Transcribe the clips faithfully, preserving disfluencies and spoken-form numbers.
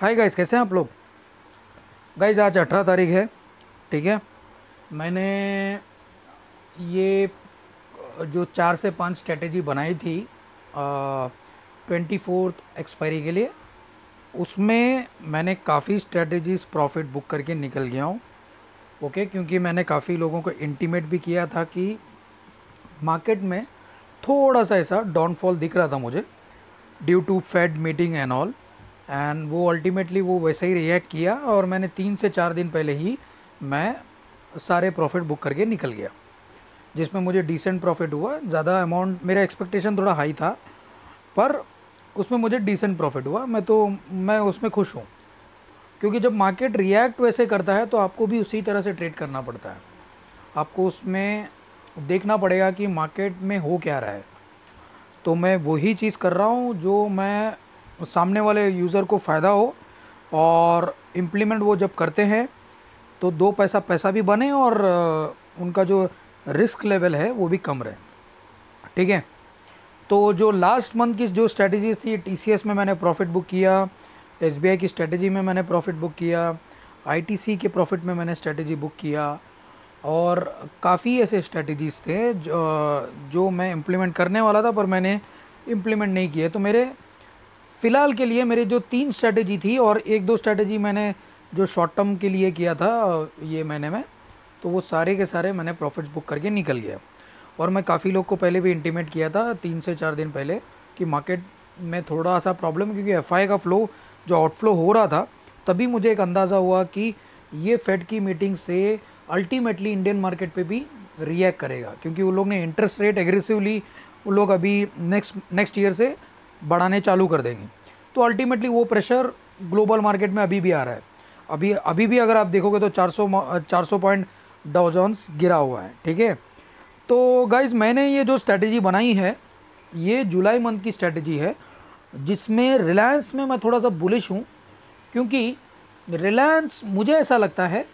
Hi guys, कैसे हैं आप लोग। गाइस आज अठारह तारीख है, ठीक है। मैंने ये जो चार से पांच स्ट्रेटेजी बनाई थी ट्वेंटी फोर्थ एक्सपायरी के लिए, उसमें मैंने काफ़ी स्ट्रेटेजीज प्रॉफिट बुक करके निकल गया हूँ। ओके, क्योंकि मैंने काफ़ी लोगों को इंटीमेट भी किया था कि मार्केट में थोड़ा सा ऐसा डाउनफॉल दिख रहा था मुझे, due to fed meeting and all. And वो अल्टीमेटली वो वैसे ही रिएक्ट किया और मैंने तीन से चार दिन पहले ही मैं सारे प्रॉफिट बुक करके निकल गया, जिसमें मुझे डिसेंट प्रॉफिट हुआ। ज़्यादा अमाउंट, मेरा एक्सपेक्टेशन थोड़ा हाई था, पर उसमें मुझे डिसेंट प्रॉफिट हुआ। मैं तो मैं उसमें खुश हूँ, क्योंकि जब मार्केट रिएक्ट वैसे करता है तो आपको भी उसी तरह से ट्रेड करना पड़ता है। आपको उसमें देखना पड़ेगा कि मार्केट में हो क्या रहा है। तो मैं वही चीज़ कर रहा हूँ जो मैं सामने वाले यूज़र को फ़ायदा हो, और इम्प्लीमेंट वो जब करते हैं तो दो पैसा पैसा भी बने और अ, उनका जो रिस्क लेवल है वो भी कम रहे, ठीक है। तो जो लास्ट मंथ की जो स्ट्रेटजीज थी, टीसीएस में मैंने प्रॉफिट बुक किया, एसबीआई की स्ट्रेटजी में मैंने प्रॉफिट बुक किया, आईटीसी के प्रॉफिट में मैंने स्ट्रेटजी बुक किया, और काफ़ी ऐसे स्ट्रेटजीज थे जो जो मैं इम्प्लीमेंट करने वाला था पर मैंने इम्प्लीमेंट नहीं किए। तो मेरे फ़िलहाल के लिए मेरे जो तीन स्ट्रेटजी थी और एक दो स्ट्रेटजी मैंने जो शॉर्ट टर्म के लिए किया था ये महीने में, तो वो सारे के सारे मैंने प्रॉफिट्स बुक करके निकल गया। और मैं काफ़ी लोग को पहले भी इंटीमेट किया था तीन से चार दिन पहले कि मार्केट में थोड़ा सा प्रॉब्लम, क्योंकि एफआई का फ्लो जो आउटफ्लो हो रहा था, तभी मुझे एक अंदाज़ा हुआ कि ये फेड की मीटिंग से अल्टीमेटली इंडियन मार्केट पे भी रिएक्ट करेगा, क्योंकि वो लोग ने इंटरेस्ट रेट एग्रेसिवली वो लोग अभी नेक्स्ट नेक्स्ट ईयर से बढ़ाने चालू कर देंगे। तो अल्टीमेटली वो प्रेशर ग्लोबल मार्केट में अभी भी आ रहा है। अभी अभी भी अगर आप देखोगे तो चार सौ चार सौ पॉइंट डाउ जोन्स गिरा हुआ है, ठीक है। तो गाइज मैंने ये जो स्ट्रैटेजी बनाई है ये जुलाई मंथ की स्ट्रैटेजी है, जिसमें रिलायंस में मैं थोड़ा सा बुलिश हूँ, क्योंकि रिलायंस मुझे ऐसा लगता है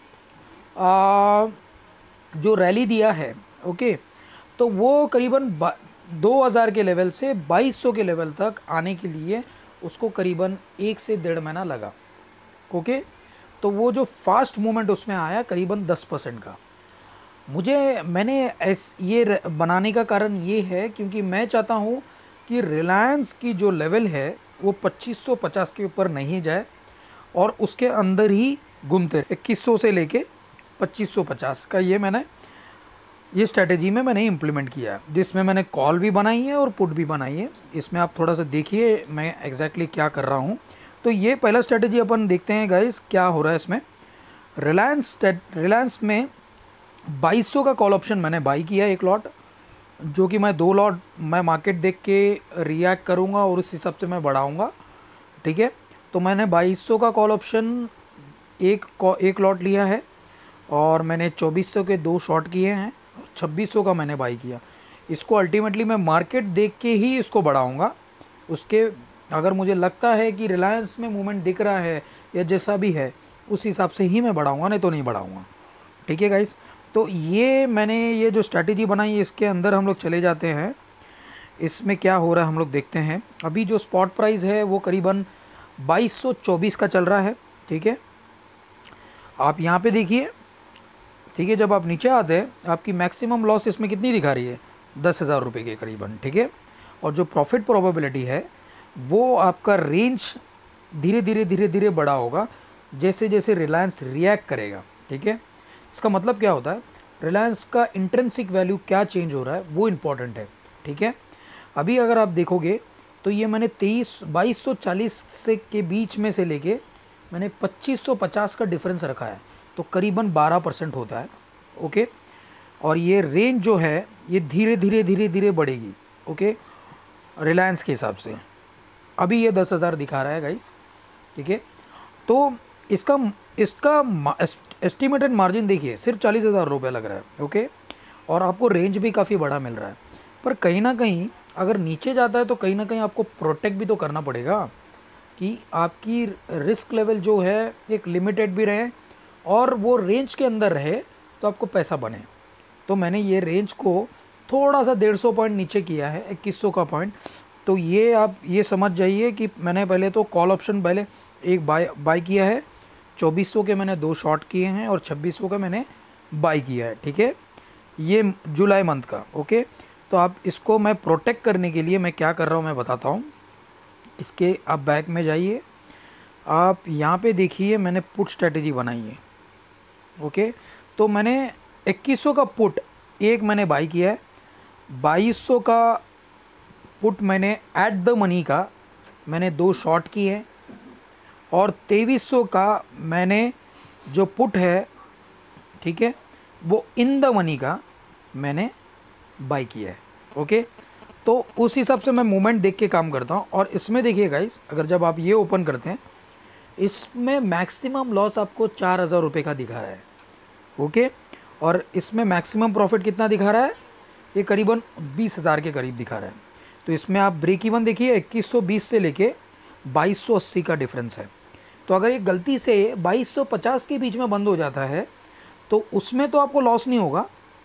आ, जो रैली दिया है, ओके, तो वो करीबन दो हज़ार के लेवल से बाईस सौ के लेवल तक आने के लिए उसको करीबन एक से डेढ़ महीना लगा, ओके। तो वो जो फास्ट मूवमेंट उसमें आया करीबन दस परसेंट का, मुझे मैंने ऐस ये बनाने का कारण ये है क्योंकि मैं चाहता हूँ कि रिलायंस की जो लेवल है वो पच्चीस सौ पचास के ऊपर नहीं जाए और उसके अंदर ही घूमते रहे। इक्कीस सौ से लेके पच्चीस सौ पचास का ये मैंने ये स्ट्रैटेजी में मैंने इम्प्लीमेंट किया है, जिसमें मैंने कॉल भी बनाई है और पुट भी बनाई है। इसमें आप थोड़ा सा देखिए मैं एग्जैक्टली क्या कर रहा हूँ। तो ये पहला स्ट्रैटेजी अपन देखते हैं गाइस क्या हो रहा है इसमें। रिलायंस रिलायंस में बाईस सौ का कॉल ऑप्शन मैंने बाई किया एक लॉट, जो कि मैं दो लॉट मैं मार्केट देख के रिएक्ट करूँगा और उस हिसाब से मैं बढ़ाऊँगा, ठीक है। तो मैंने बाईस सौ का कॉल ऑप्शन एक एक लॉट लिया है और मैंने चौबीस सौ के दो शॉर्ट किए हैं, छब्बीस सौ का मैंने बाई किया। इसको अल्टीमेटली मैं मार्केट देख के ही इसको बढ़ाऊँगा। उसके अगर मुझे लगता है कि रिलायंस में मूवमेंट दिख रहा है या जैसा भी है उस हिसाब से ही मैं बढ़ाऊँगा, नहीं तो नहीं बढ़ाऊँगा, ठीक है गाइस। तो ये मैंने ये जो स्ट्रैटेजी बनाई इसके अंदर हम लोग चले जाते हैं। इसमें क्या हो रहा है हम लोग देखते हैं। अभी जो स्पॉट प्राइस है वो करीबन बाईस सौ चौबीस का चल रहा है, ठीक है। आप यहाँ पे देखिए, ठीक है। जब आप नीचे आते हैं आपकी मैक्सिमम लॉस इसमें कितनी दिखा रही है, दस हज़ार रुपये के करीबन, ठीक है। और जो प्रॉफिट प्रोबेबिलिटी है वो आपका रेंज धीरे धीरे धीरे धीरे बड़ा होगा जैसे जैसे रिलायंस रिएक्ट करेगा, ठीक है। इसका मतलब क्या होता है, रिलायंस का इंट्रिंसिक वैल्यू क्या चेंज हो रहा है वो इम्पॉर्टेंट है, ठीक है। अभी अगर आप देखोगे तो ये मैंने तेईस बाईस सौ चालीस से के बीच में से लेके मैंने पच्चीस सौ पचास का डिफरेंस रखा है, तो करीबन बारह परसेंट होता है, ओके। और ये रेंज जो है ये धीरे धीरे धीरे धीरे बढ़ेगी, ओके, रिलायंस के हिसाब से। अभी ये दस हज़ार दिखा रहा है गाइस, ठीक है। तो इसका इसका एस्टिमेटेड मार्जिन देखिए सिर्फ चालीस हज़ार रुपये लग रहा है, ओके। और आपको रेंज भी काफ़ी बड़ा मिल रहा है, पर कहीं ना कहीं अगर नीचे जाता है तो कहीं ना कहीं आपको प्रोटेक्ट भी तो करना पड़ेगा कि आपकी रिस्क लेवल जो है एक लिमिटेड भी रहे और वो रेंज के अंदर रहे तो आपको पैसा बने। तो मैंने ये रेंज को थोड़ा सा डेढ़ सौ पॉइंट नीचे किया है, इक्कीस सौ का पॉइंट। तो ये आप ये समझ जाइए कि मैंने पहले तो कॉल ऑप्शन पहले एक बाय बाय किया है, चौबीस सौ के मैंने दो शॉर्ट किए हैं और छब्बीस सौ का मैंने बाय किया है, ठीक है, ये जुलाई मंथ का। ओके, तो आप इसको मैं प्रोटेक्ट करने के लिए मैं क्या कर रहा हूँ मैं बताता हूँ। इसके आप बैक में जाइए, आप यहाँ पे देखिए मैंने पुट स्ट्रेटेजी बनाई है। ओके, तो मैंने इक्कीस सौ का पुट एक मैंने बाई किया है, बाईस सौ का पुट मैंने एट द मनी का मैंने दो शॉर्ट किए हैं, और तेईस सौ का मैंने जो पुट है, ठीक है, वो इन द मनी का मैंने बाई किया है। ओके, तो उस हिसाब से मैं मूवमेंट देख के काम करता हूँ। और इसमें देखिए गाइस, अगर जब आप ये ओपन करते हैं, इसमें मैक्सिमम लॉस आपको चार हज़ार रुपये का दिखा रहा है। ओके, और इसमें मैक्सिमम प्रॉफिट कितना दिखा रहा है, ये करीबन बीस हज़ार के करीब दिखा रहा है। तो इसमें आप ब्रेक इवन देखिए, इक्कीस सौ बीस से लेके बाईस सौ अस्सी का डिफरेंस है। तो अगर ये गलती से बाईस सौ पचास के बीच में बंद हो जाता है तो उसमें तो आपको लॉस नहीं होगा,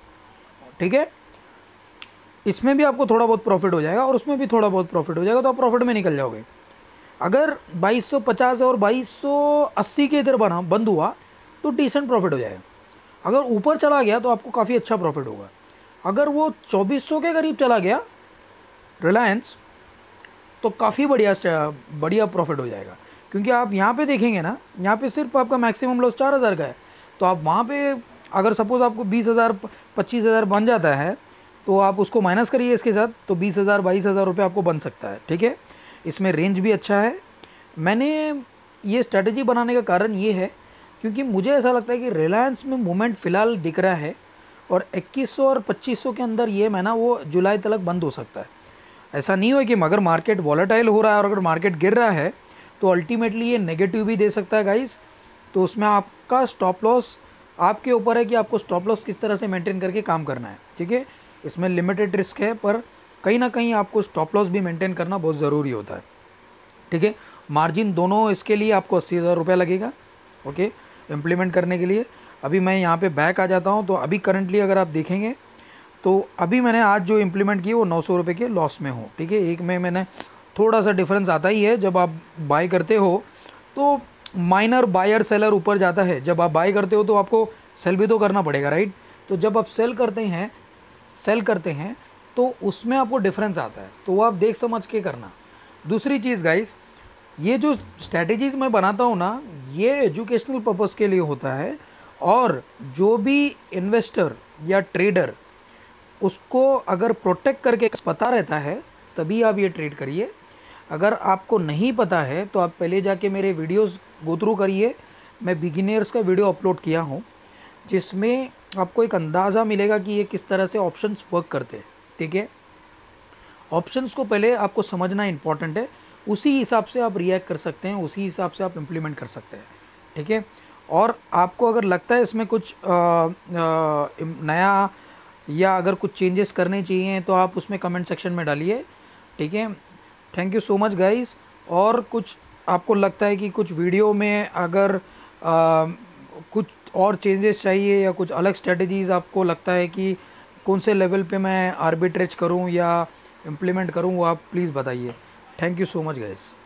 ठीक है, इसमें भी आपको थोड़ा बहुत प्रॉफिट हो जाएगा और उसमें भी थोड़ा बहुत प्रॉफिट हो जाएगा, तो आप प्रॉफिट में निकल जाओगे। अगर बाईस सौ पचास और बाईस सौ अस्सी के इधर बना बंद हुआ तो डिसेंट प्रॉफिट हो जाएगा। अगर ऊपर चला गया तो आपको काफ़ी अच्छा प्रॉफिट होगा। अगर वो चौबीस सौ के करीब चला गया रिलायंस, तो काफ़ी बढ़िया बढ़िया प्रॉफिट हो जाएगा, क्योंकि आप यहाँ पे देखेंगे ना, यहाँ पे सिर्फ आपका मैक्सिमम लॉस चार हज़ार का है। तो आप वहाँ पे अगर सपोज़ आपको बीस हज़ार पच्चीस हज़ार बन जाता है तो आप उसको माइनस करिए इसके साथ, तो बीस हज़ार बाईस हज़ार रुपये आपको बन सकता है, ठीक है। इसमें रेंज भी अच्छा है। मैंने ये स्ट्रैटेजी बनाने का कारण ये है क्योंकि मुझे ऐसा लगता है कि रिलायंस में मूवमेंट फ़िलहाल दिख रहा है और इक्कीस सौ और पच्चीस सौ के अंदर ये महीना वो जुलाई तक बंद हो सकता है। ऐसा नहीं हो कि अगर मार्केट वॉलेटाइल हो रहा है और अगर मार्केट गिर रहा है तो अल्टीमेटली ये नेगेटिव भी दे सकता है गाइस। तो उसमें आपका स्टॉप लॉस आपके ऊपर है कि आपको स्टॉप लॉस किस तरह से मेंटेन करके काम करना है, ठीक है। इसमें लिमिटेड रिस्क है, पर कहीं ना कहीं आपको स्टॉप लॉस भी मेंटेन करना बहुत ज़रूरी होता है, ठीक है। मार्जिन दोनों इसके लिए आपको अस्सी हज़ार रुपये लगेगा, ओके, इम्प्लीमेंट करने के लिए। अभी मैं यहाँ पे बैक आ जाता हूँ, तो अभी करंटली अगर आप देखेंगे तो अभी मैंने आज जो इम्प्लीमेंट किए वो नौ सौ रुपये के लॉस में हो, ठीक है। एक में मैंने थोड़ा सा डिफरेंस आता ही है, जब आप बाय करते हो तो माइनर बायर सेलर ऊपर जाता है, जब आप बाय करते हो तो आपको सेल भी तो करना पड़ेगा, राइट। तो जब आप सेल करते हैं सेल करते हैं तो उसमें आपको डिफरेंस आता है, तो वो आप देख समझ के करना। दूसरी चीज़ गाइस, ये जो स्ट्रैटेजीज़ मैं बनाता हूँ ना, ये एजुकेशनल पर्पस के लिए होता है, और जो भी इन्वेस्टर या ट्रेडर उसको अगर प्रोटेक्ट करके पता रहता है तभी आप ये ट्रेड करिए। अगर आपको नहीं पता है तो आप पहले जाके मेरे वीडियोस गो थ्रू करिए। मैं बिगिनर्स का वीडियो अपलोड किया हूँ जिसमें आपको एक अंदाज़ा मिलेगा कि ये किस तरह से ऑप्शंस वर्क करते हैं, ठीक है। ऑप्शंस को पहले आपको समझना इंपॉर्टेंट है, उसी हिसाब से आप रिएक्ट कर सकते हैं, उसी हिसाब से आप इम्प्लीमेंट कर सकते हैं, ठीक है। और आपको अगर लगता है इसमें कुछ आ, आ, नया या अगर कुछ चेंजेस करने चाहिए तो आप उसमें कमेंट सेक्शन में डालिए, ठीक है। Thank you so much guys. और कुछ आपको लगता है कि कुछ वीडियो में अगर आ, कुछ और चेंजेस चाहिए या कुछ अलग स्ट्रेटजीज़ आपको लगता है कि कौन से लेवल पे मैं आर्बिट्रेज करूं या इम्प्लीमेंट करूं, वो आप प्लीज़ बताइए। Thank you so much guys.